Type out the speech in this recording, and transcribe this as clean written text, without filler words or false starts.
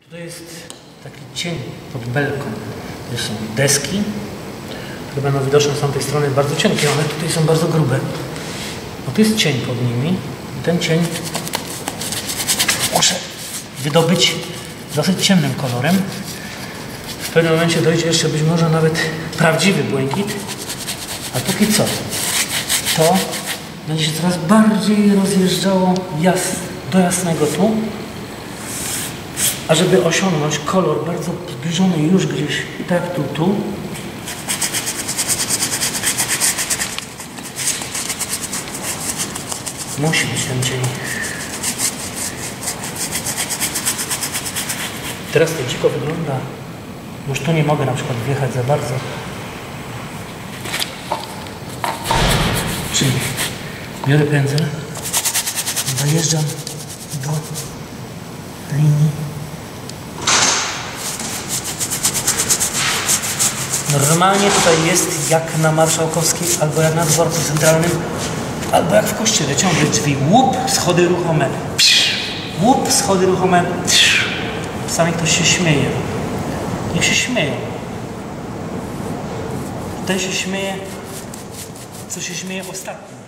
To jest taki cień pod belką. To są deski, które będą widoczne z tamtej strony bardzo cienkie, one tutaj są bardzo grube. No tu jest cień pod nimi i ten cień muszę wydobyć dosyć ciemnym kolorem. W pewnym momencie dojdzie jeszcze być może nawet prawdziwy błękit, a póki co to będzie się coraz bardziej rozjeżdżało do jasnego tu, a żeby osiągnąć kolor bardzo zbliżony już gdzieś tak tu, musi być ten cień. Teraz to dziko wygląda. Już tu nie mogę na przykład wjechać za bardzo. Czyli biorę pędzel, dojeżdżam do linii. Normalnie tutaj jest jak na Marszałkowskiej, albo jak na dworcu centralnym, albo jak w kościele. Ciągle drzwi. Łup, schody ruchome. Łup, schody ruchome. Czasami ktoś się śmieje. Niech się śmieją. Ten się śmieje, co się śmieje ostatnio.